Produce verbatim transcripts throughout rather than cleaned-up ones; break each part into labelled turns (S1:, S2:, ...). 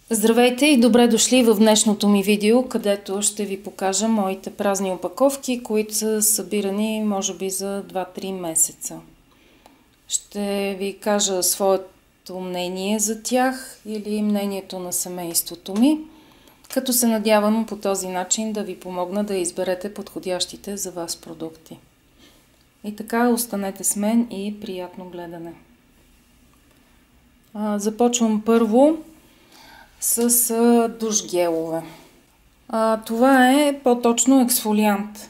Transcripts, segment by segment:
S1: Здравейте и добре дошли в днешното ми видео, където ще ви покажа моите празни опаковки, които са събирани може би за два-три месеца. Ще ви кажа своето мнение за тях или мнението на семейството ми, като се надявам по този начин да ви помогна да изберете подходящите за вас продукти. И така, останете с мен и приятно гледане. Започвам първо с а, душ гелове. А, това е по-точно ексфолиант.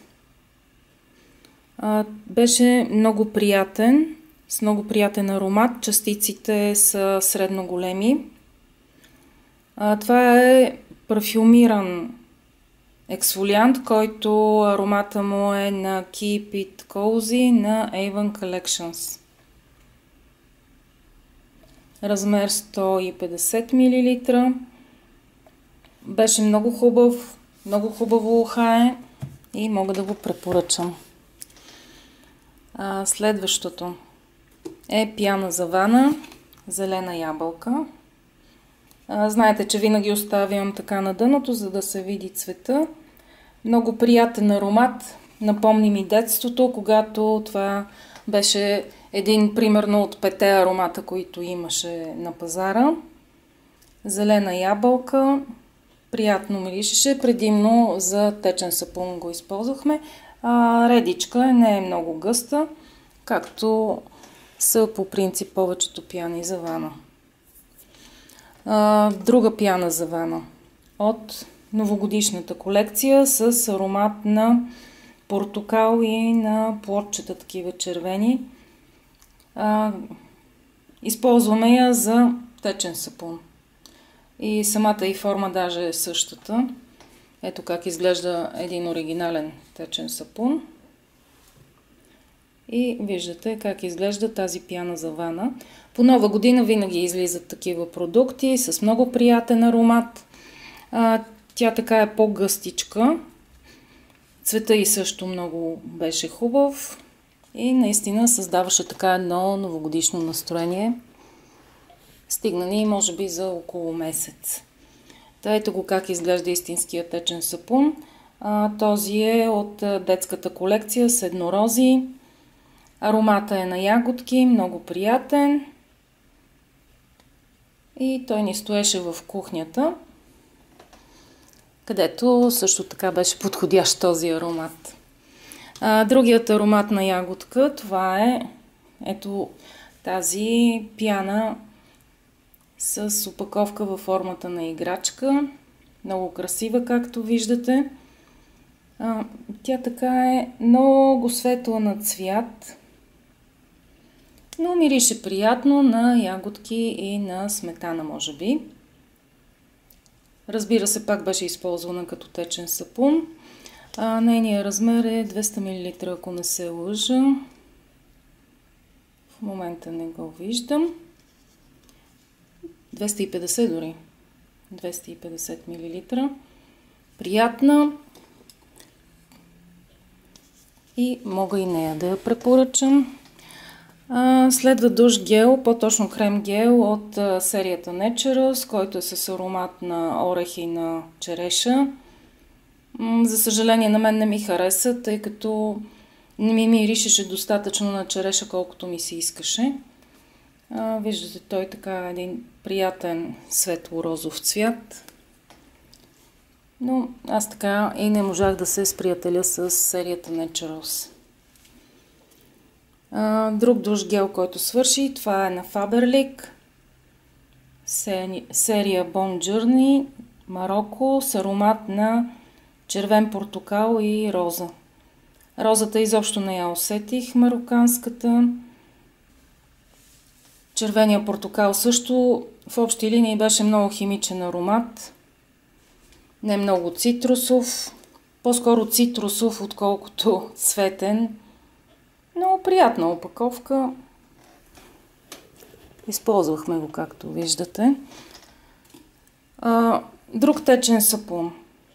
S1: А, беше много приятен, с много приятен аромат. Частиците са средно големи. А, това е парфюмиран ексфолиант, който аромата му е на Keep It Cozy на Avon Collections. Размер сто и петдесет милилитра. Беше много хубав, много хубаво ухае и мога да го препоръчам. А, следващото е пяна за вана, зелена ябълка. А, знаете, че винаги оставям така на дъното, за да се види цвета. Много приятен аромат. Напомни ми детството, когато това беше един примерно от пете аромата, които имаше на пазара. Зелена ябълка. Приятно миришеше. Предимно за течен сапун го използвахме. А, редичка не е много гъста, както са по принцип повечето пяни за вана. А, друга пяна за вана от новогодишната колекция с аромат на портокал и на плодчета, такива червени. А, използваме я за течен сапун. И самата и форма даже е същата. Ето как изглежда един оригинален течен сапун. И виждате как изглежда тази пяна за вана. По Нова година винаги излизат такива продукти с много приятен аромат. А, тя така е по-гъстичка. Цвета и също много беше хубав. И наистина създаваше така едно новогодишно настроение. Стигна ни може би за около месец. Та ето го как изглежда истинския течен сапун. А, този е от детската колекция с еднорози. Аромата е на ягодки, много приятен. И той ни стоеше в кухнята, където също така беше подходящ този аромат. А, другият аромат на ягодка, това е ето тази пяна с опаковка във формата на играчка. Много красива, както виждате. А, тя така е много светла на цвят, но мирише приятно на ягодки и на сметана, може би. Разбира се, пак беше използвана като течен сапун. А, нейният размер е двеста милилитра, ако не се лъжа. В момента не го виждам. двеста и петдесет дори. двеста и петдесет милилитра. Приятна. И мога и нея да я препоръчам. А, следва душ гел, по-точно крем гел от а, серията Naturals, който е с аромат на орех и на череша. М, за съжаление на мен не ми хареса, тъй като не ми миришеше достатъчно на череша, колкото ми се искаше. А, виждате, той така е един приятен светло-розов цвят. Но аз така и не можах да се сприятеля с серията Naturals. А, друг душ гел, който свърши, това е на Faberlic. Серия Bon Journey, Марокко, с аромат на червен портокал и роза. Розата изобщо не я усетих, мароканската. Червения портокал също в общи линии беше много химичен аромат. Не много цитрусов. По-скоро цитрусов, отколкото цветен. Много приятна опаковка. Използвахме го, както виждате. А, друг течен сапун.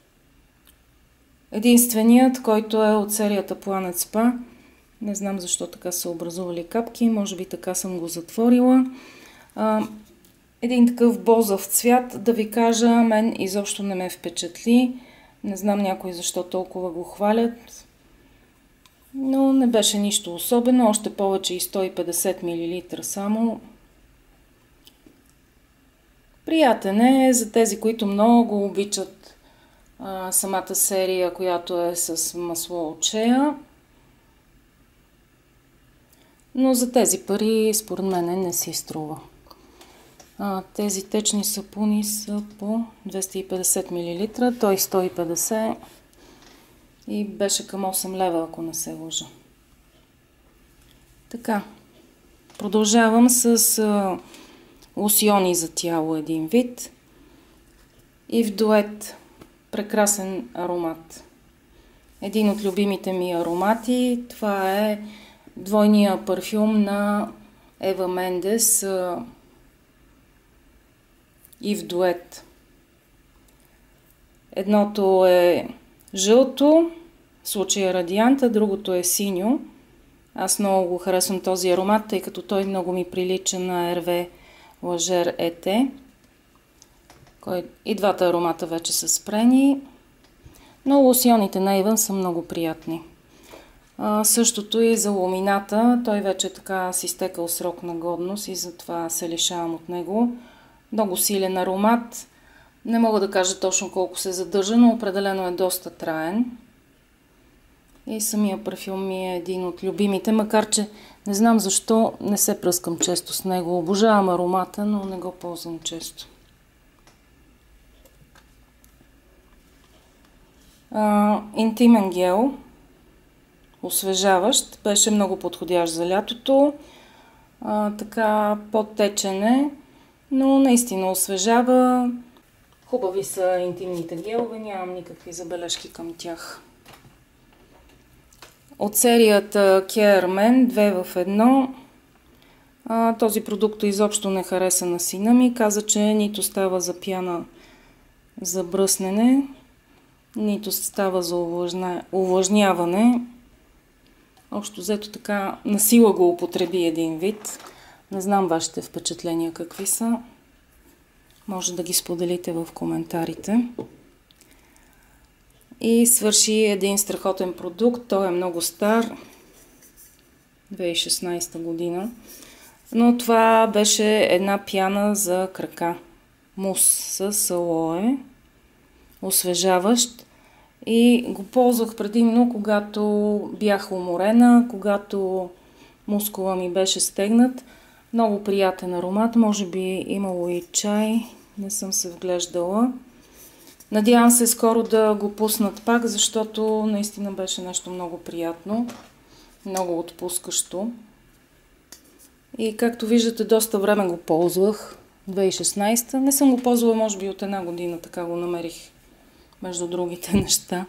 S1: Единственият, който е от серията Planet Spa. Не знам защо така са образували капки. Може би така съм го затворила. А, Един такъв бозав цвят, да ви кажа, мен изобщо не ме впечатли. Не знам някой защо толкова го хвалят. Но не беше нищо особено, още повече и сто и петдесет милилитра само. Приятен е за тези, които много обичат а, самата серия, която е с масло от шея. Но за тези пари, според мен, не си струва. А, тези течни сапуни са по двеста и петдесет милилитра, той сто и петдесет и беше към осем лева, ако не се лъжа. Така, продължавам с а, лосьони за тяло един вид и в дует прекрасен аромат. Един от любимите ми аромати, това е двойния парфюм на Ева Мендес а, и в дует. Едното е жълто, в случая радианта, другото е синьо. Аз много го харесвам този аромат, тъй като той много ми прилича на Ерве Лажер Ете. И двата аромата вече са спрени, но лосьоните на Avon са много приятни. А, същото и за ламината, той вече е така с изтекал срок на годност и затова се лишавам от него. Много силен аромат, не мога да кажа точно колко се задържа, но определено е доста траен. И самия парфюм ми е един от любимите, макар че не знам защо не се пръскам често с него. Обожавам аромата, но не го ползвам често. А, интимен гел, освежаващ, беше много подходящ за лятото. А, така по-течен е, но наистина освежава. Хубави са интимните гелове, нямам никакви забележки към тях. От серията Care Men две в едно. А, този продукт изобщо не хареса на сина ми. Каза, че нито става за пяна за бръснене, нито става за увлажня... увлажняване. Общо взето така насила го употреби един вид. Не знам вашите впечатления какви са. Може да ги споделите в коментарите. И свърши един страхотен продукт. Той е много стар. две хиляди и шестнадесета година. Но това беше една пяна за крака. Мус с алоe. Освежаващ. И го ползвах предимно, когато бях уморена, когато мускула ми беше стегнат. Много приятен аромат. Може би имало и чай. Не съм се вглеждала. Надявам се скоро да го пуснат пак, защото наистина беше нещо много приятно. Много отпускащо. И както виждате, доста време го ползвах. две хиляди и шестнадесета. Не съм го ползвала, може би, от една година. Така го намерих между другите неща.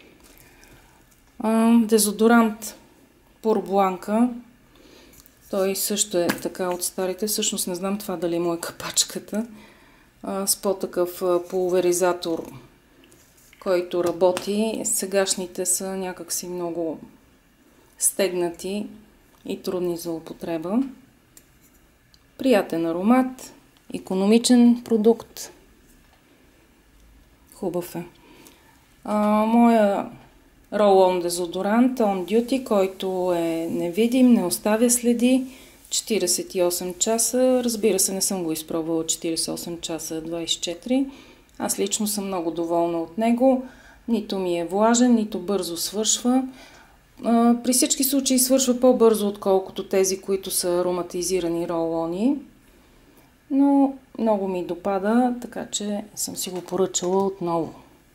S1: А, дезодорант Pur Blanca. Той също е така от старите. Всъщност не знам това дали му е капачката. А, с по-такъв пулверизатор, който работи. Сегашните са някакси много стегнати и трудни за употреба. Приятен аромат, икономичен продукт. Хубав е. А, моя Roll-On дезодорант On Duty, който е невидим, не оставя следи, четиридесет и осем часа. Разбира се, не съм го изпробвала четиридесет и осем часа, двадесет и четири. Аз лично съм много доволна от него. Нито ми е влажен, нито бързо свършва. А, при всички случаи свършва по-бързо, отколкото тези, които са ароматизирани ролони. Но много ми допада, така че съм си го поръчала отново.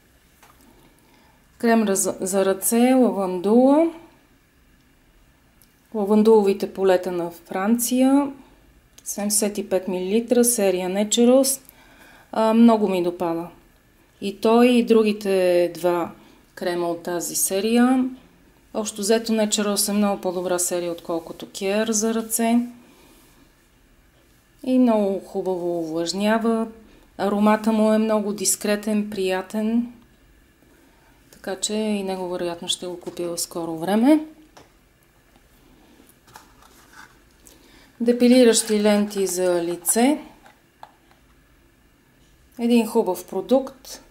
S1: Крем за ръце, лавандула. Лавандуловите полета на Франция. седемдесет и пет милилитра, серия Naturals. А, много ми допада. И той, и другите два крема от тази серия. Общо взето Naturals е много по-добра серия, отколкото Care за ръце. И много хубаво увлажнява. Аромата му е много дискретен, приятен. Така че и него вероятно ще го купя в скоро време. Депилиращи ленти за лице. Един хубав продукт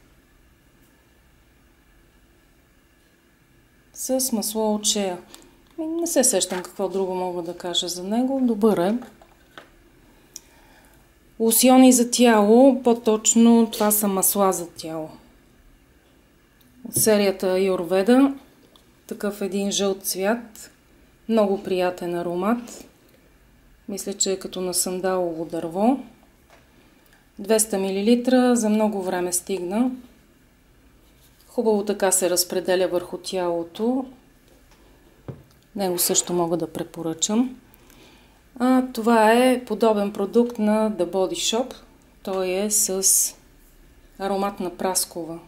S1: с масло от шея. Не се сещам какво друго мога да кажа за него. Добър е. Лосьони за тяло, по-точно това са масла за тяло. От серията Аюрведа. Такъв един жълт цвят. Много приятен аромат. Мисля, че е като на сандалово дърво. двеста милилитра, за много време стигна. Хубаво така се разпределя върху тялото. Него също мога да препоръчам. А, това е подобен продукт на The Body Shop. Той е с аромат на праскова.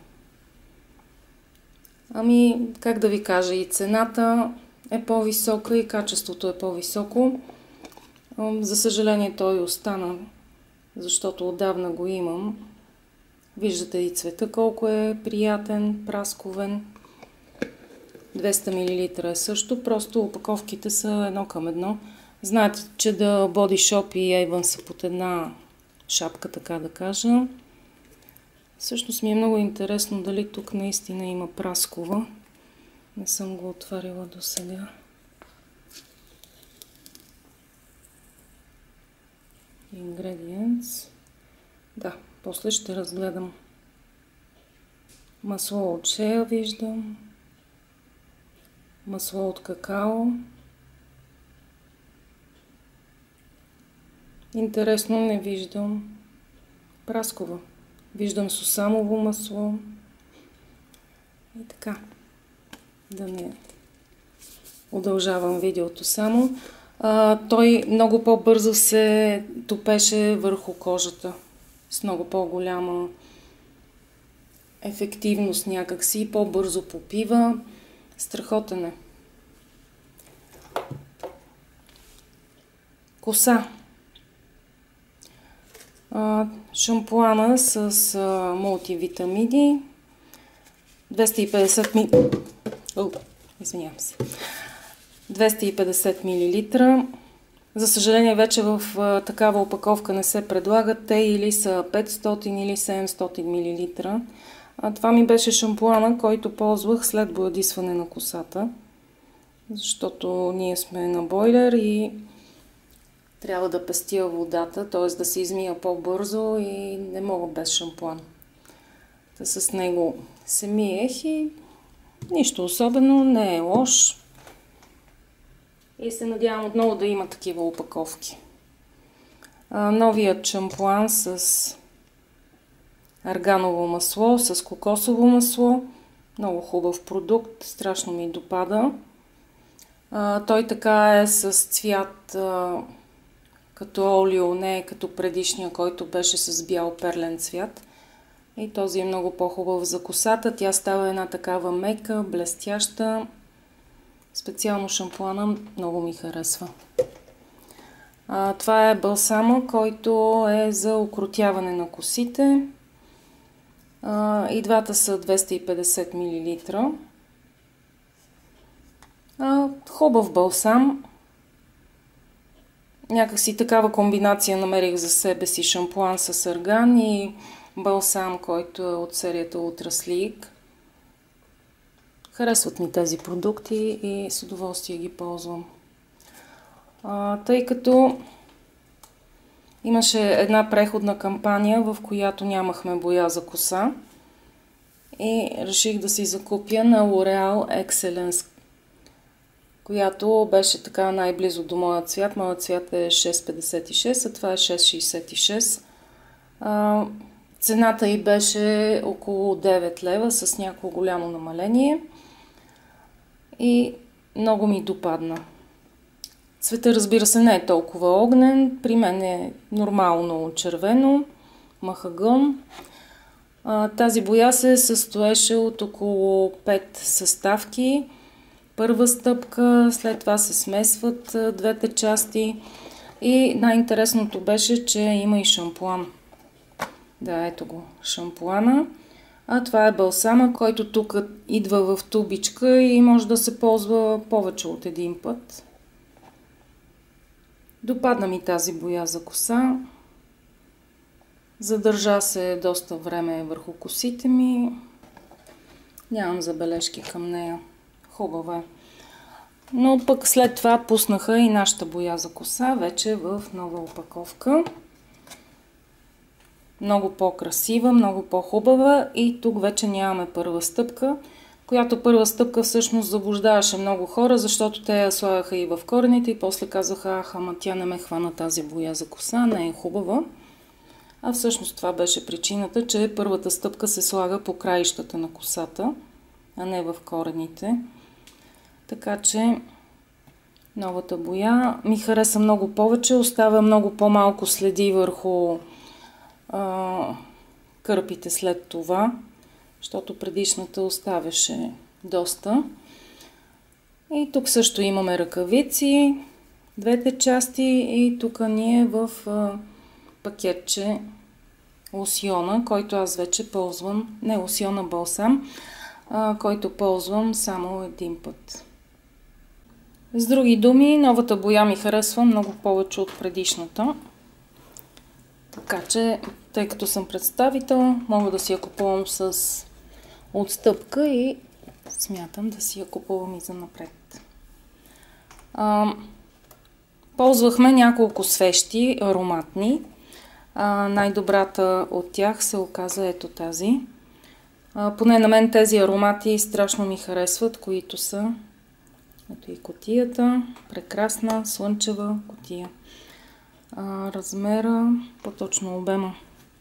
S1: Ами, как да ви кажа, и цената е по-висока, и качеството е по-високо. За съжаление той остана, защото отдавна го имам. Виждате и цвета колко е приятен, прасковен. двеста милилитра е също, просто опаковките са едно към едно. Знаете, че The Body Shop и Avon са под една шапка, така да кажа. Всъщност ми е много интересно дали тук наистина има праскова. Не съм го отваряла до сега. Ingredients. Да, после ще разгледам. Масло от шея виждам. Масло от какао. Интересно, не виждам праскова. Виждам сусамово масло. И така. Да не удължавам видеото само. А, той много по-бързо се топеше върху кожата. С много по-голяма ефективност някакси. По-бързо попива. Страхотен е. Коса. А, шампуана с а, мултивитамиди. двеста и петдесет ми... О, извинявам се. двеста и петдесет милилитра. За съжаление вече в а, такава опаковка не се предлагат. Те или са петстотин или седемстотин милилитра. А, това ми беше шампуана, който ползвах след боядисване на косата. Защото ние сме на бойлер и трябва да пестия водата, т.е. да се измия по-бързо и не мога без шампуан. Та с него се миех и нищо особено, не е лош. И се надявам отново да има такива опаковки. А, новият шампуан с арганово масло, с кокосово масло. Много хубав продукт, страшно ми допада. А, той така е с цвят а, като олио, не е като предишния, който беше с бял перлен цвят. И този е много по-хубав за косата. Тя става една такава мека, блестяща. Специално шампуана много ми харесва. А, това е балсама, който е за укротяване на косите. А, и двата са двеста и петдесет милилитра. А, хубав балсам. Някакси такава комбинация намерих за себе си: шампуан с арган и балсам, който е от серията Ultra Sleek. Харесват ми тези продукти и с удоволствие ги ползвам. А, тъй като имаше една преходна кампания, в която нямахме боя за коса, и реших да си закупя на L'Oreal Excellence, която беше така най-близо до моя цвят. Моят цвят е шест петдесет и шест, а това е шест шейсет и шест. А, цената й беше около девет лева с някакво голямо намаление и много ми допадна. Цвета, разбира се, не е толкова огнен. При мен е нормално червено, махагон. А, тази боя се състоеше от около пет съставки. Първа стъпка, след това се смесват двете части и най-интересното беше, че има и шампуан. Да, ето го, шампуана. А това е балсама, който тук идва в тубичка и може да се ползва повече от един път. Допадна ми тази боя за коса. Задържа се доста време върху косите ми. Нямам забележки към нея. Хубава е. Но пък след това пуснаха и нашата боя за коса вече в нова опаковка. Много по-красива, много по-хубава и тук вече нямаме първа стъпка, която първа стъпка всъщност заблуждаваше много хора, защото те я слагаха и в корените и после казаха: аха, ама тя не ме хвана тази боя за коса, не е хубава. А всъщност това беше причината, че първата стъпка се слага по краищата на косата, а не в корените. Така че новата боя ми хареса много повече, оставя много по-малко следи върху а, кърпите след това, защото предишната оставяше доста. И тук също имаме ръкавици, двете части, и тук ни е в а, пакетче лосьона, който аз вече ползвам, не лосьона, балсам, а, който ползвам само един път. С други думи, новата боя ми харесва много повече от предишната. Така че, тъй като съм представител, мога да си я купувам с отстъпка и смятам да си я купувам и за напред. А, ползвахме няколко свещи, ароматни. Най-добрата от тях се оказа ето тази. А, поне на мен тези аромати страшно ми харесват, които са... Ето и кутията. Прекрасна, слънчева кутия. А, размера, по-точно обема.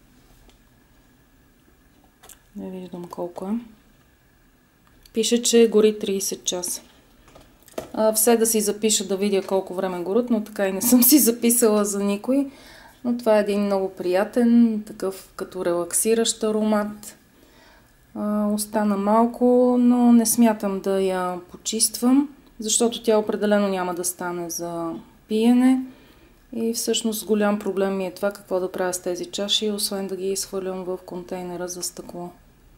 S1: Не виждам колко е. Пише, че гори трийсет часа. А, все да си запиша да видя колко време горят, но така и не съм си записала за никой. Но това е един много приятен, такъв като релаксиращ аромат. А, остана малко, но не смятам да я почиствам, защото тя определено няма да стане за пиене. И всъщност голям проблем ми е това какво да правя с тези чаши, освен да ги изхвърлям в контейнера за стъкло.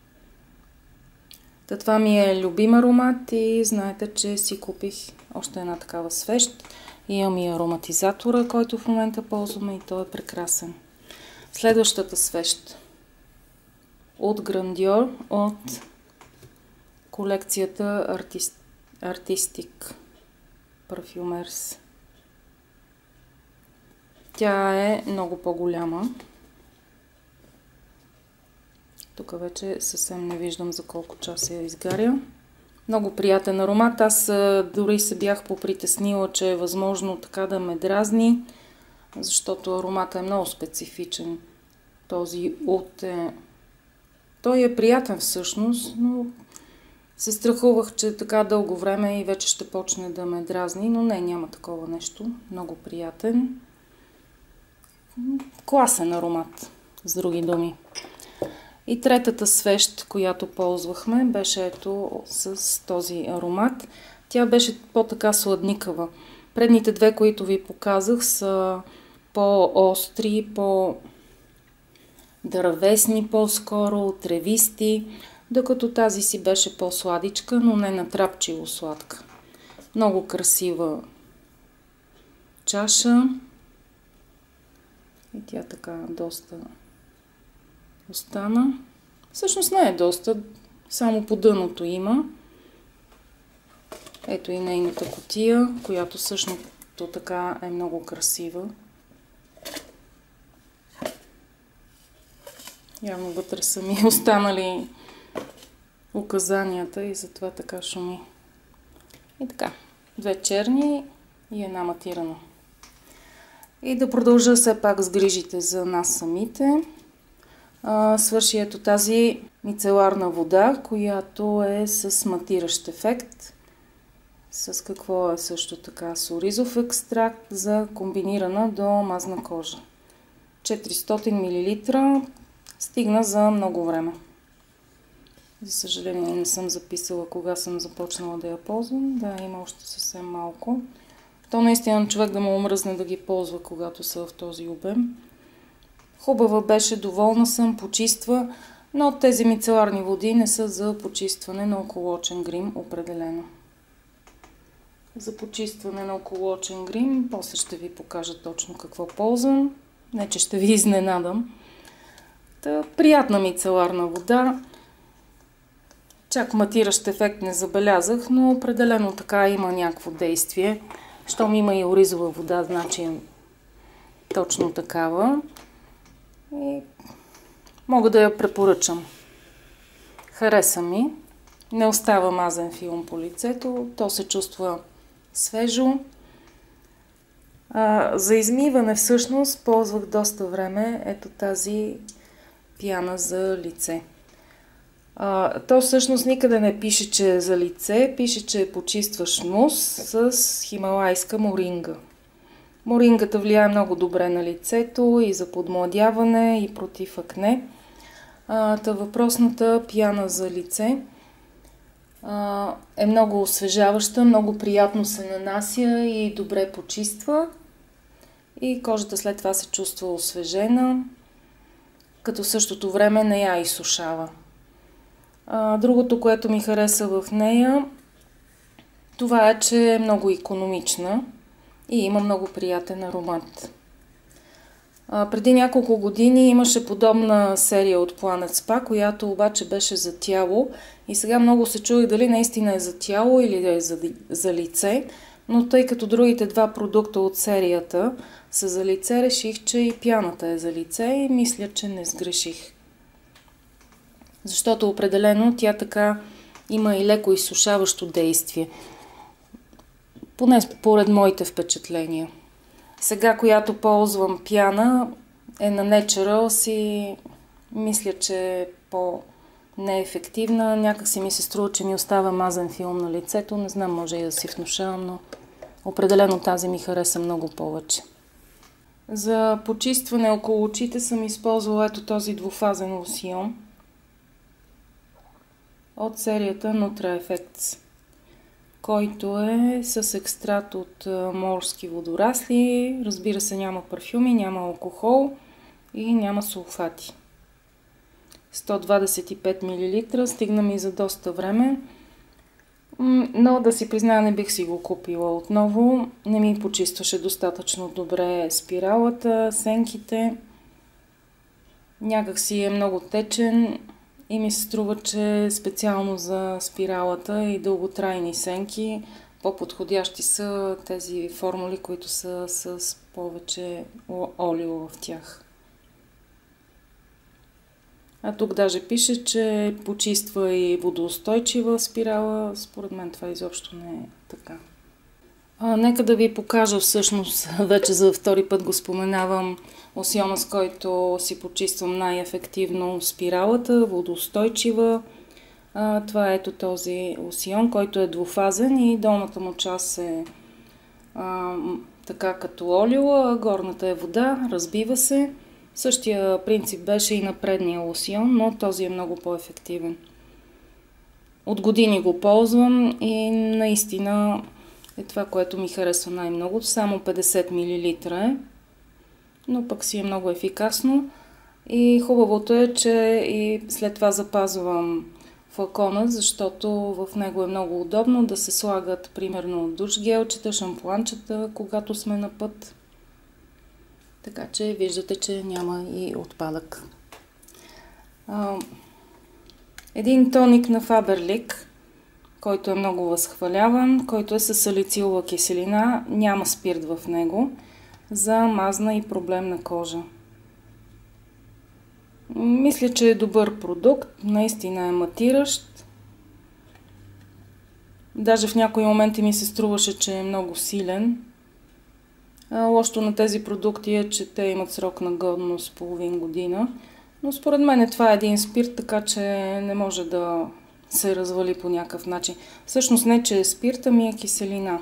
S1: Та това ми е любим аромат и знаете, че си купих още една такава свещ. Имам и ароматизатора, който в момента ползваме, и той е прекрасен. Следващата свещ от Grandeur, от колекцията Artist, Artistic Parfumers. Тя е много по-голяма. Тук вече съвсем не виждам за колко часа я изгаря. Много приятен аромат. Аз дори се бях попритеснила, че е възможно така да ме дразни, защото аромата е много специфичен. Този от е... Той е приятен всъщност, но се страхувах, че така дълго време и вече ще почне да ме дразни, но не, няма такова нещо. Много приятен. Класен аромат, с други думи. И третата свещ, която ползвахме, беше ето с този аромат. Тя беше по-така сладникава. Предните две, които ви показах, са по-остри, по-дървесни по-скоро, тревисти, докато тази си беше по-сладичка, но не натрапчиво сладка. Много красива чаша. И тя така доста остана. Всъщност не е доста, само по дъното има. Ето и нейната кутия, която всъщност така е много красива. Явно вътре са ми останали указанията и затова така шуми. И така, две черни и една матирана. И да продължа все пак с грижите за нас самите. А, свърши ето тази мицеларна вода, която е с матиращ ефект. С какво е също така? С оризов екстракт за комбинирана до мазна кожа. четиристотин милилитра. Стигна за много време. За съжаление не съм записала кога съм започнала да я ползвам. Да, има още съвсем малко. То наистина човек да му омръзне да ги ползва, когато са в този обем. Хубава беше, доволна съм, почиства, но тези мицеларни води не са за почистване на околоочен грим, определено. За почистване на околоочен грим, после ще ви покажа точно какво ползвам. Не, че ще ви изненадам. Та, приятна мицеларна вода. Чак матиращ ефект не забелязах, но определено така има някакво действие. Щом има и оризова вода, значи точно такава. И мога да я препоръчам. Хареса ми. Не остава мазен филм по лицето. То се чувства свежо. А, за измиване всъщност ползвах доста време ето тази пяна за лице. А, то всъщност никъде не пише, че е за лице. Пише, че е почистващ мус с хималайска моринга. Морингата влияе много добре на лицето и за подмладяване и против акне. А, та въпросната пяна за лице а, е много освежаваща, много приятно се нанася и добре почиства. И кожата след това се чувства освежена, като в същото време не я изсушава. А, другото, което ми хареса в нея, това е, че е много икономична и има много приятен аромат. А, преди няколко години имаше подобна серия от Planet Spa, която обаче беше за тяло и сега много се чуих дали наистина е за тяло или е за, за лице, но тъй като другите два продукта от серията са за лице, реших, че и пяната е за лице и мисля, че не сгреших. Защото определено тя така има и леко изсушаващо действие. Поне според моите впечатления. Сега, която ползвам пяна, е на Naturals и мисля, че е по-неефективна. Някак си ми се струва, че ми остава мазен филм на лицето. Не знам, може и да си внушавам, но определено тази ми хареса много повече. За почистване около очите съм използвала ето този двуфазен лосьон от серията Nutra Effects, който е с екстракт от морски водорасли. Разбира се, няма парфюми, няма алкохол и няма сулфати. сто двадесет и пет милилитра, стигна ми за доста време, но да си призная, не бих си го купила отново. Не ми почистваше достатъчно добре спиралата, сенките. Някак си е много течен и ми се струва, че специално за спиралата и дълготрайни сенки по-подходящи са тези формули, които са с повече олио в тях. А тук даже пише, че почиства и водоустойчива спирала. Според мен това изобщо не е така. А, нека да ви покажа всъщност, вече за втори път го споменавам, лосьона, с който си почиствам най-ефективно спиралата, водоустойчива. А, това е ето този лосьон, който е двуфазен и долната му част е а, така като олио, а горната е вода, разбива се. Същия принцип беше и на предния лосьон, но този е много по-ефективен. От години го ползвам и наистина е това, което ми харесва най-много. Само петдесет милилитра е, но пък си е много ефикасно. И хубавото е, че и след това запазвам флакона, защото в него е много удобно да се слагат примерно душ гелчета, шампуанчета, когато сме на път. Така че виждате, че няма и отпадък. Един тоник на Faberlic, който е много възхваляван, който е с салицилова киселина, няма спирт в него, за мазна и проблемна кожа. Мисля, че е добър продукт, наистина е матиращ. Даже в някои моменти ми се струваше, че е много силен. Лошото на тези продукти е, че те имат срок на годност половин година. Но според мен това е един спирт, така че не може да се развали по някакъв начин. Всъщност не, че е спирт, ами е киселина.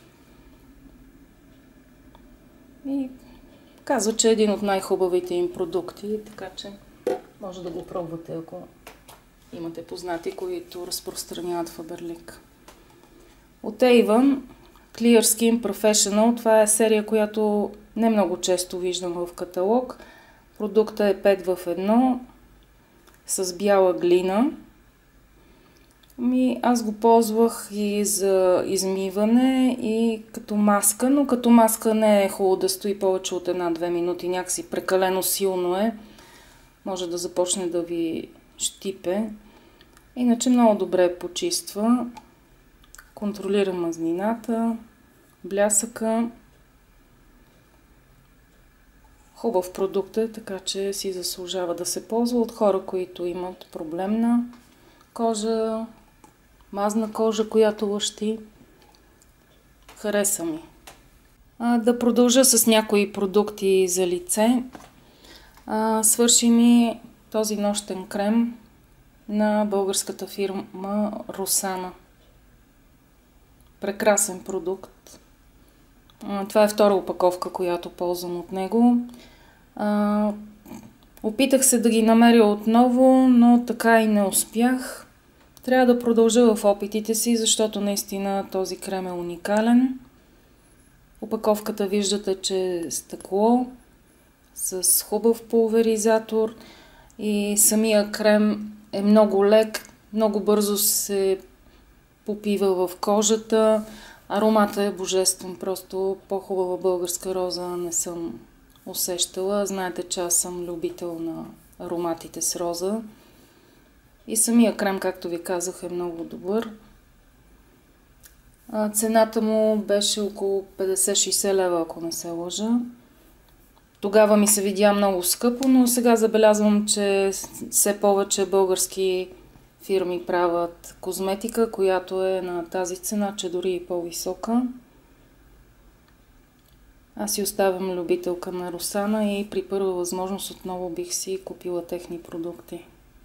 S1: И казва, че е един от най-хубавите им продукти, така че може да го пробвате, ако имате познати, които разпространяват Faberlic. От Avon Clear Skin Professional, това е серия, която не много често виждам в каталог. Продуктът е пет в едно с бяла глина. Ми, аз го ползвах и за измиване, и като маска, но като маска не е хубаво да стои повече от една-две минути, някакси прекалено силно е. може да започне да ви щипе. Иначе много добре почиства, контролира мазнината, блясъка. Хубав продукт е, така че си заслужава да се ползва от хора, които имат проблемна кожа, мазна кожа, която лъщи. Хареса ми. А, да продължа с някои продукти за лице. А, свърши ми този нощен крем на българската фирма Росана. Прекрасен продукт. А, това е втора опаковка, която ползвам от него. А, опитах се да ги намеря отново, но така и не успях. Трябва да продължа в опитите си, защото наистина този крем е уникален. Опаковката виждате, че е стъкло с хубав пулверизатор и самия крем е много лек, много бързо се попива в кожата. Аромата е божествен, просто по-хубава българска роза не съм усещала. Знаете, че аз съм любител на ароматите с роза. И самия крем, както ви казах, е много добър. Цената му беше около петдесет-шейсет лева, ако не се лъжа. Тогава ми се видя много скъпо, но сега забелязвам, че все повече български фирми правят козметика, която е на тази цена, че дори и по-висока. Аз си оставям любителка на Росана и при първа възможност отново бих си купила техни продукти.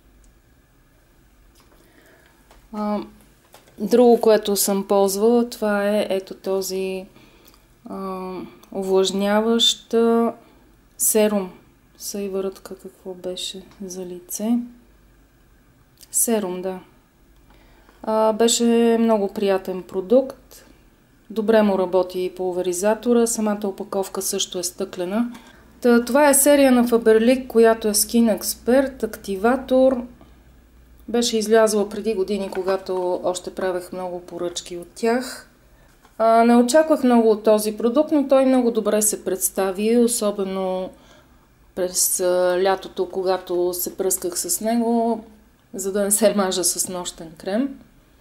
S1: Друго, което съм ползвала, това е ето този а, увлажняващ серум. Съйвъртка, какво беше за лице? Серум, да. А, беше много приятен продукт. Добре му работи и пулверизатора. Самата опаковка също е стъклена. Та, това е серия на Faberlic, която е Skin Expert, активатор. Беше излязла преди години, когато още правех много поръчки от тях. А, не очаквах много от този продукт, но той много добре се представи, особено през а, лятото, когато се пръсках с него, за да не се мажа с нощен крем.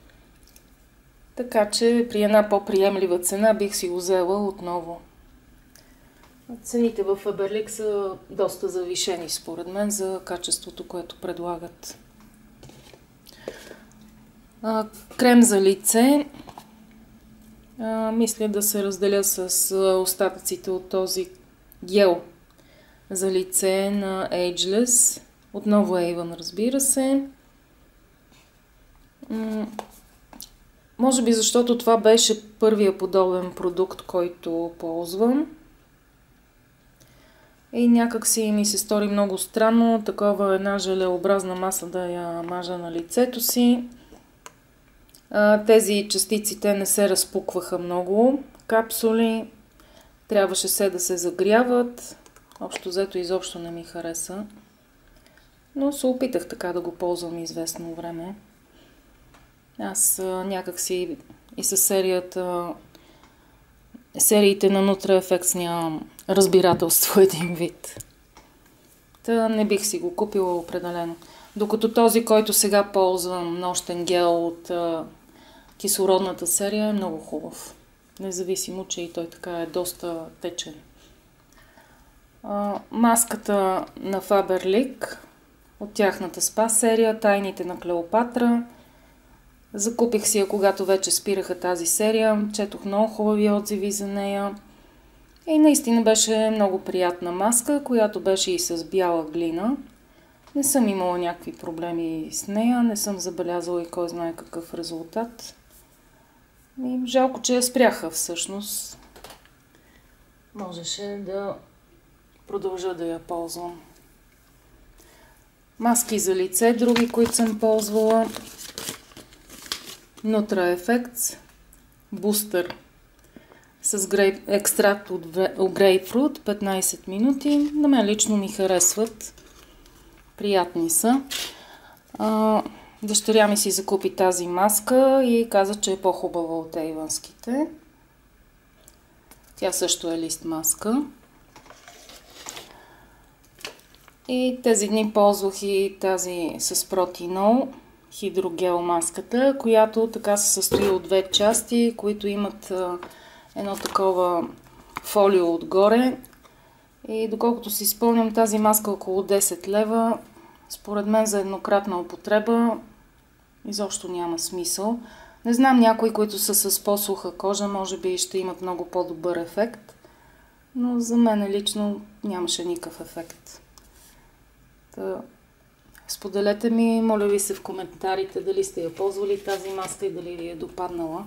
S1: Така че при една по-приемлива цена бих си го взела отново. Цените в Faberlic са доста завишени според мен за качеството, което предлагат. А, крем за лице. А, мисля да се разделя с остатъците от този гел за лице на Ageless. Отново Avon, разбира се. М- може би защото това беше първия подобен продукт, който ползвам. И някак си ми се стори много странно такова една желеобразна маса да я мажа на лицето си. Тези частиците не се разпукваха много. Капсули. Трябваше се да се загряват. Общо взето изобщо не ми хареса. Но се опитах така да го ползвам известно време. Аз някак си и със серията сериите на NutriFX нямам разбирателство един вид. Та не бих си го купила определено. Докато този, който сега ползвам, нощен гел от а, кислородната серия, е много хубав. Независимо, че и той така е доста течен. А, маската на Faberlic от тяхната спа серия, Тайните на Клеопатра. Закупих си я, когато вече спираха тази серия. Четох много хубави отзиви за нея. И наистина беше много приятна маска, която беше и с бяла глина. Не съм имала някакви проблеми с нея, не съм забелязала и кой знае какъв резултат. И жалко, че я спряха всъщност. Можеше да продължа да я ползвам. Маски за лице, други, които съм ползвала. NutriFX Booster с грейп, екстракт от грейпфрут, петнайсет минути. На мен лично ми харесват. Приятни са. А, дъщеря ми си закупи тази маска и каза, че е по-хубава от Avonските. Тя също е лист маска. И тези дни ползвах и тази с протинол, хидрогел маската, която така се състои от две части, които имат едно такова фолио отгоре. И доколкото си спомням, тази маска около десет лева. Според мен за еднократна употреба изобщо няма смисъл. Не знам, някои, които са с по-суха кожа, може би ще имат много по-добър ефект, но за мен лично нямаше никакъв ефект. Та, споделете ми, моля ви се, в коментарите дали сте я ползвали тази маска и дали ви е допаднала.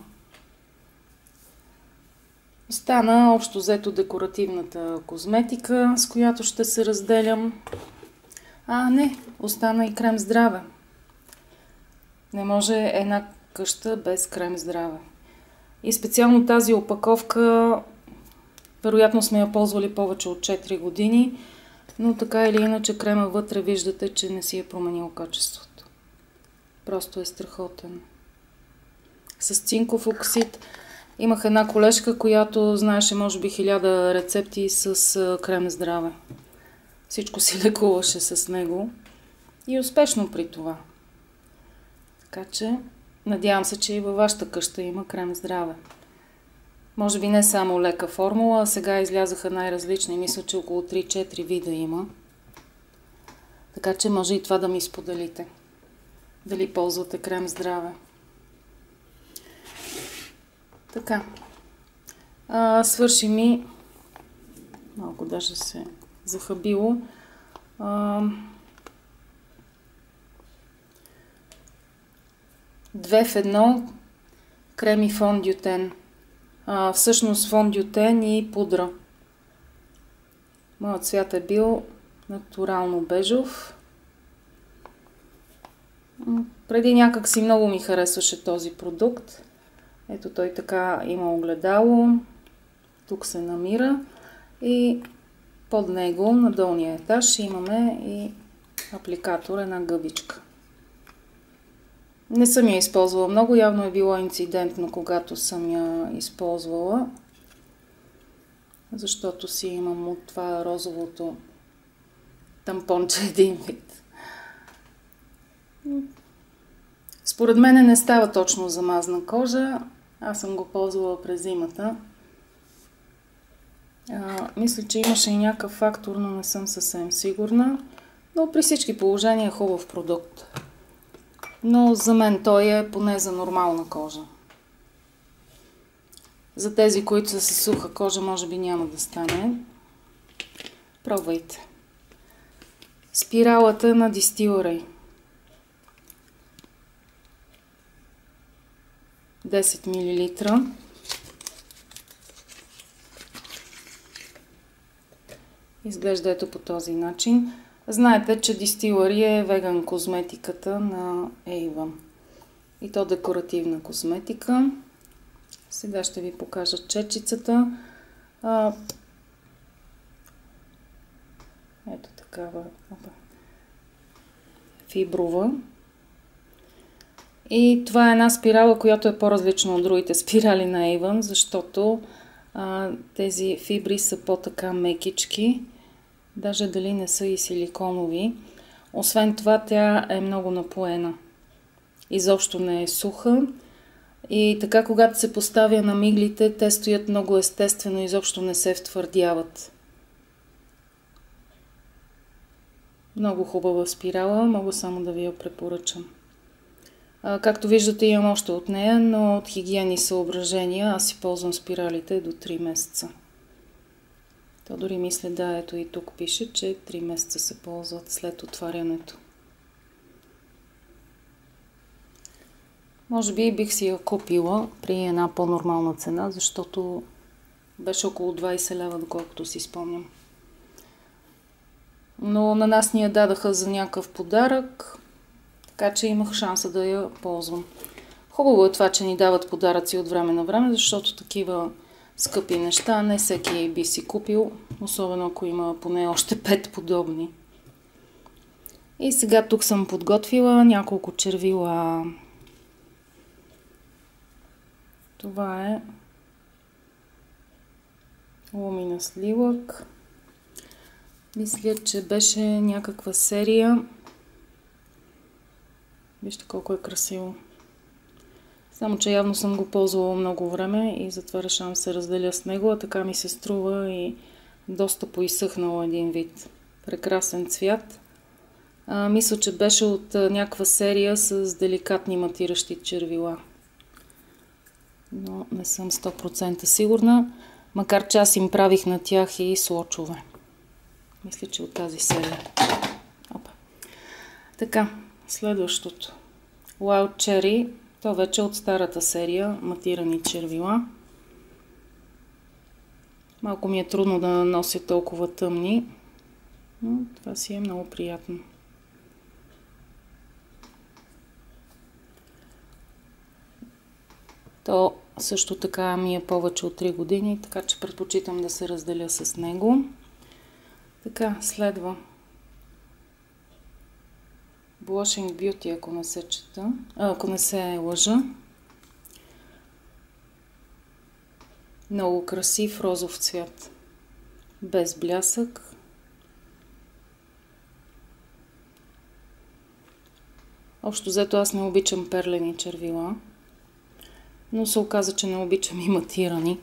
S1: Остана общо взето декоративната козметика, с която ще се разделям. А, не, остана и крем здраве. Не може една къща без крем здраве. И специално тази опаковка, вероятно сме я ползвали повече от четири години, но така или иначе крема вътре виждате, че не си е променил качеството. Просто е страхотен. С цинков оксид. Имах една колежка, която знаеше може би хиляда рецепти с крем здраве. Всичко си лекуваше с него и успешно при това. Така че надявам се, че и във вашата къща има крем здраве. Може би не само лека формула, а сега излязаха най-различни. Мисля, че около три-четири вида има. Така че може и това да ми споделите. Дали ползвате крем здраве. Така. А, свърши ми. Малко даже се захабило. А, две в едно крем и фондютен. А, всъщност фондютен и пудра. Моят цвят е бил натурално бежов. Преди някак си много ми харесваше този продукт. Ето той така има огледало. Тук се намира. И под него на долния етаж имаме и апликатор, една гъбичка. Не съм я използвала много, явно е било инцидентно, когато съм я използвала. Защото си имам от това розовото тампонче един вид. Според мен не става точно за мазна кожа. Аз съм го ползвала през зимата. А, мисля, че имаше и някакъв фактор, но не съм съвсем сигурна. Но при всички положения е хубав продукт. Но за мен той е поне за нормална кожа. За тези, които са с суха кожа, може би няма да стане. Пробвайте. Спиралата на Distillery. десет милилитра. Изглежда ето по този начин. Знаете, че Distillery е веган козметиката на Avon. И то декоративна козметика. Сега ще ви покажа чечицата. А, ето такава фиброва. И това е една спирала, която е по-различна от другите спирали на Avon, защото а, тези фибри са по-така мекички. Даже дали не са и силиконови. Освен това, тя е много напоена. Изобщо не е суха. И така, когато се поставя на миглите, те стоят много естествено, изобщо не се втвърдяват. Много хубава спирала, мога само да ви я препоръчам. А, както виждате, имам още от нея, но от хигиени съображения аз си ползвам спиралите до три месеца. То дори мисля, да, ето и тук пише, че три месеца се ползват след отварянето. Може би бих си я купила при една по-нормална цена, защото беше около двайсет лева, доколкото си спомням. Но на нас ни я дадаха за някакъв подарък, така че имах шанса да я ползвам. Хубаво е това, че ни дават подаръци от време на време, защото такива скъпи неща не всеки би си купил, особено ако има поне още пет подобни. И сега тук съм подготвила няколко червила. Това е Luminous Lilac. Мисля, че беше някаква серия. Вижте колко е красиво. Само, че явно съм го ползвала много време и затова решавам се разделя с него, а така ми се струва и доста поизсъхнал един вид. Прекрасен цвят. А, мисля, че беше от а, някаква серия с деликатни матиращи червила. Но не съм сто процента сигурна, макар че аз им правих на тях и слочове. Мисля, че от тази серия. Опа. Така, следващото. Wild Cherry. То вече от старата серия матирани червила. Малко ми е трудно да нося толкова тъмни, но това си е много приятно. То също така ми е повече от три години, така че предпочитам да се разделя с него. Така, следва Blushing Beauty, ако не се чета, а, ако не се лъжа. Много красив розов цвят, без блясък. Общо взето аз не обичам перлени червила, но се оказа, че не обичам и матирани.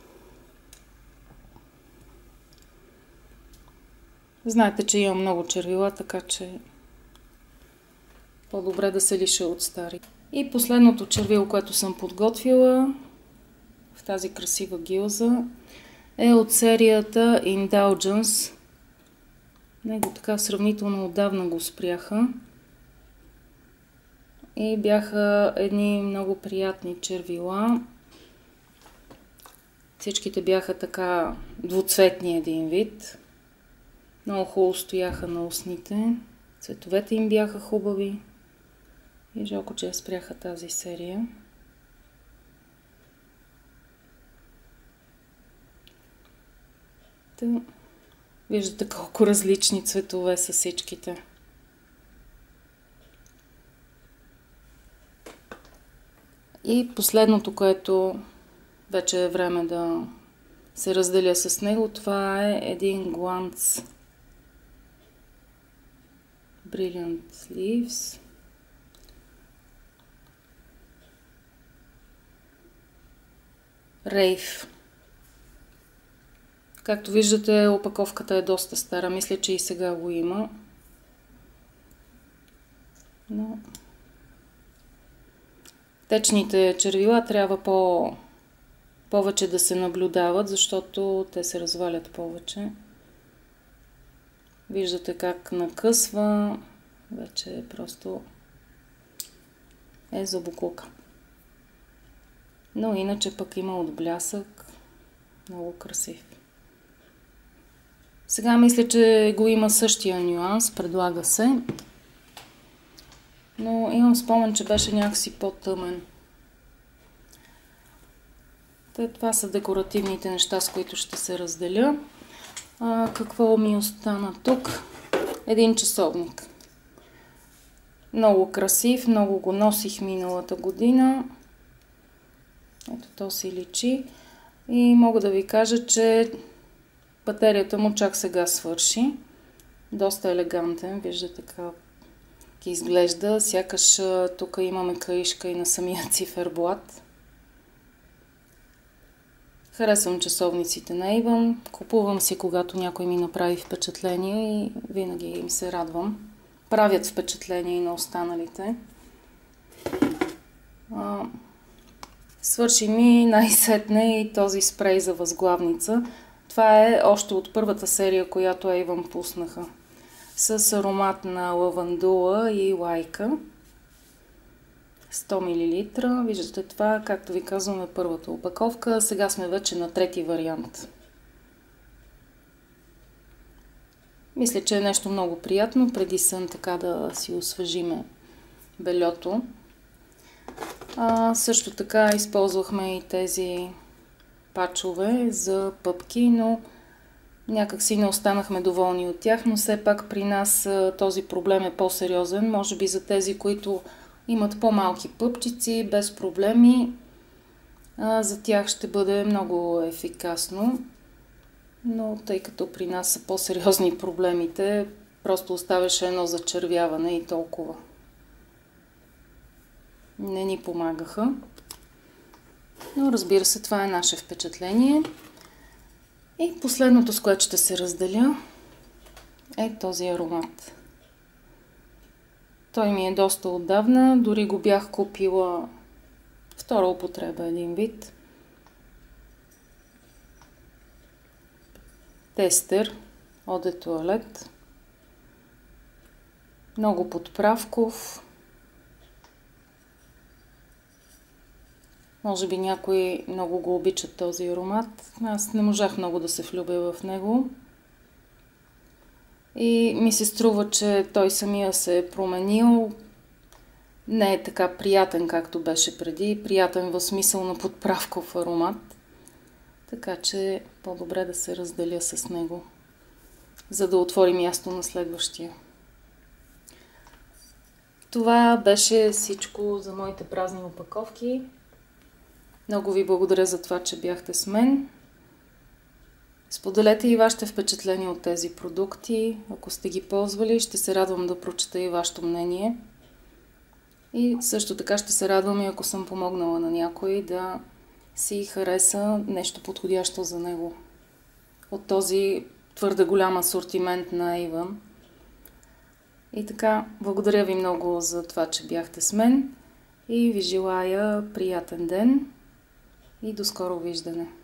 S1: Знаете, че имам много червила, така че по-добре да се лиша от стари. И последното червило, което съм подготвила в тази красива гилза, е от серията Indulgence. Него така сравнително отдавна го спряха. И бяха едни много приятни червила. Всичките бяха така двуцветни един вид. Много хубаво стояха на устните. Цветовете им бяха хубави. И жалко, че я спряха тази серия. Та, виждате колко различни цветове са всичките. И последното, което вече е време да се разделя с него, това е един Glance Brilliant Leaves. Rave. Както виждате, опаковката е доста стара. Мисля, че и сега го има. Но течните червила трябва по... повече да се наблюдават, защото те се развалят повече. Виждате как накъсва. Вече просто е за буклука. Но иначе пък има от блясък. Много красив. Сега мисля, че го има същия нюанс. Предлага се. Но имам спомен, че беше някакси по-тъмен. Това са декоративните неща, с които ще се разделя. А, какво ми остана тук? Един часовник. Много красив, много го носих миналата година. Ето, то си личи. И мога да ви кажа, че батерията му чак сега свърши. Доста елегантен, виждате как изглежда. Сякаш тук имаме каишка и на самия циферблат. Харесвам часовниците на Avon. Купувам си, когато някой ми направи впечатление и винаги им се радвам. Правят впечатление и на останалите. А, свърши ми най-сетне и този спрей за възглавница. Това е още от първата серия, която Avon пуснаха. С аромат на лавандула и лайка. сто милилитра. Виждате това, както ви казвам, е първата опаковка. Сега сме вече на трети вариант. Мисля, че е нещо много приятно. Преди сън така да си освежиме бельото. А, също така използвахме и тези пачове за пъпки, но някак си не останахме доволни от тях, но все пак при нас този проблем е по-сериозен. Може би за тези, които имат по-малки пъпчици, без проблеми, за тях ще бъде много ефикасно. но тъй като при нас са по-сериозни проблемите, просто оставяше едно зачервяване и толкова. Не ни помагаха. Но разбира се, това е наше впечатление. И последното, с което ще се разделя, е този аромат. Той ми е доста отдавна, дори го бях купила втора употреба един вид. Тестер Eau de Toilette. Много подправков. Може би някои много го обичат този аромат. Аз не можах много да се влюбя в него. И ми се струва, че той самия се е променил. Не е така приятен, както беше преди. Приятен в смисъл на подправков аромат. Така че по-добре да се разделя с него, за да отвори място на следващия. Това беше всичко за моите празни опаковки. Много ви благодаря за това, че бяхте с мен. Споделете и вашите впечатления от тези продукти. Ако сте ги ползвали, ще се радвам да прочета и вашето мнение. И също така ще се радвам и ако съм помогнала на някой да си хареса нещо подходящо за него. От този твърде голям асортимент на Avon. И така, благодаря ви много за това, че бяхте с мен. И ви желая приятен ден и до скоро виждане.